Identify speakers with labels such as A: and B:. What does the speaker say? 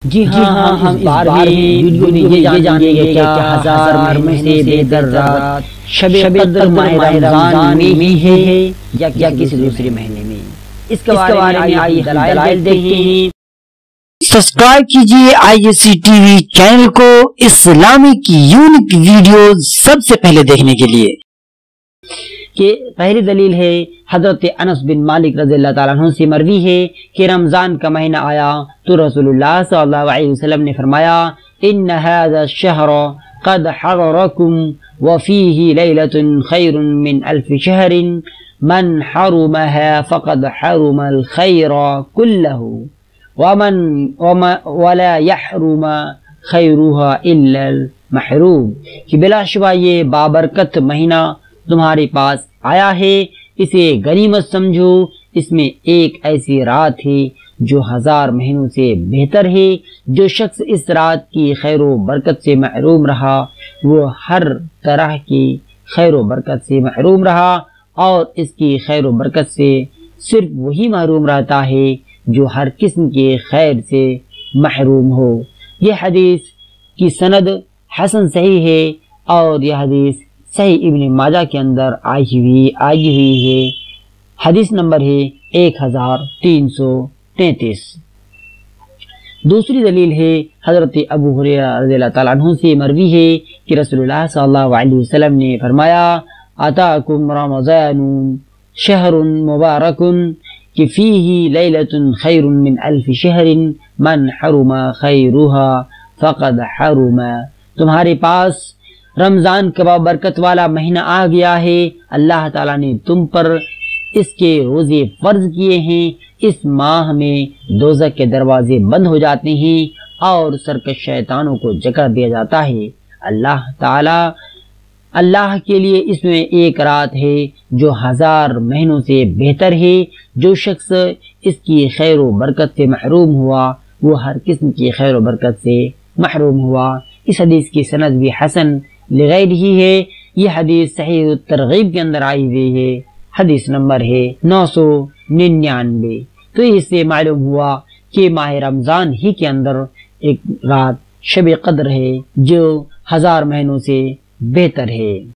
A: جی ہاں ہم اس بار بھی ویڈیو میں یہ جانیں گے کہ کیا ہزار میں سے بہتر رات شب قدر ماہ رمضان میں ہے یا کسی دوسرے مہینے میں؟ اس کے بارے میں آئیے دلائل دیکھتے ہیں۔
B: سبسکرائب کیجئے ISC TV چینل کو اسلامی کی یونیک ویڈیو سب سے پہلے دیکھنے کے لیے۔
A: کہ پہلی دلیل ہے حضرت انس بن مالک رضی اللہ تعالیٰ عنہ سے مروی ہے کہ رمضان کا مہینہ آیا تو رسول اللہ صلی اللہ علیہ وسلم نے فرمایا ان هذا الشهر قد حرركم وفيه ليلة خير من 1000 شهر من حرمها فقد حرم الخير كله ولا يحرم خيرها الا المحروم، کہ بلا شبہ یہ بابرکت مہینہ تمہارے پاس آیا ہے، اسے غنیمت سمجھو، اس میں ایک ایسی رات ہے جو 1000 مہینوں سے بہتر ہے۔ جو شخص اس رات کی خیر و برکت سے محروم رہا وہ ہر طرح کی خیر و برکت سے محروم رہا، اور اس کی خیر و برکت سے صرف وہی محروم رہتا ہے جو ہر قسم کے خیر سے محروم ہو۔ یہ حدیث کی سند حسن صحیح ہے، اور یہ حدیث صحیح ابن ماجہ کے اندر آئی ہوئی ہے۔ حدیث نمبر ہے 1333۔ دوسری دلیل ہے حضرت ابو ہریرہ رضی اللہ تعالیٰ عنہ سے مروی ہے کہ رسول اللہ صلی اللہ علیہ وسلم نے فرمایا اتاکم رمضان شہر مبارک کہ فیہ لیلۃ خیر من 1000 شہر من حرم خیرها فقد حرم، تمہارے پاس رمضان کا برکت والا مہینہ آ گیا ہے، اللہ تعالیٰ نے تم پر اس کے روزے فرض کیے ہیں، اس ماہ میں دوزخ کے دروازے بند ہو جاتے ہیں اور سرکش شیطانوں کو جکڑ دیا جاتا ہے۔ اللہ کے لیے اس میں ایک رات ہے جو 1000 مہینوں سے بہتر ہے۔ جو شخص اس کی خیر و برکت سے محروم ہوا وہ ہر قسم کی خیر و برکت سے محروم ہوا۔ اس حدیث کی سند بھی حسن لغیر ہی ہے۔ یہ حدیث صحیح الترغیب کے اندر آئی ہوئی ہے، حدیث نمبر ہے 999۔ تو اس سے معلوم ہوا کہ ماہ رمضان ہی کے اندر ایک رات شب قدر ہے جو 1000 مہینوں سے بہتر ہے۔